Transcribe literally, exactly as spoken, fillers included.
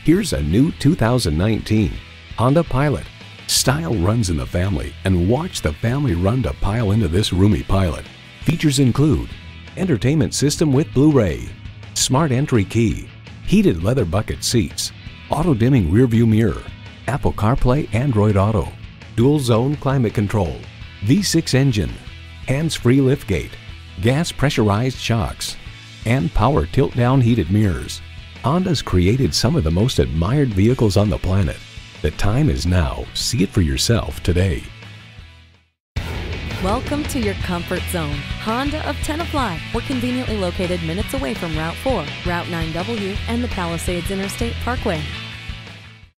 Here's a new two thousand nineteen Honda Pilot. Style runs in the family, and watch the family run to pile into this roomy Pilot. Features include entertainment system with Blu-ray, smart entry key, heated leather bucket seats, auto-dimming rearview mirror, Apple CarPlay Android Auto, dual zone climate control, V six engine, hands-free liftgate, gas pressurized shocks, and power tilt-down heated mirrors. Honda's created some of the most admired vehicles on the planet. The time is now. See it for yourself today. Welcome to your comfort zone. Honda of Tenafly. We're conveniently located minutes away from Route four, Route nine W, and the Palisades Interstate Parkway.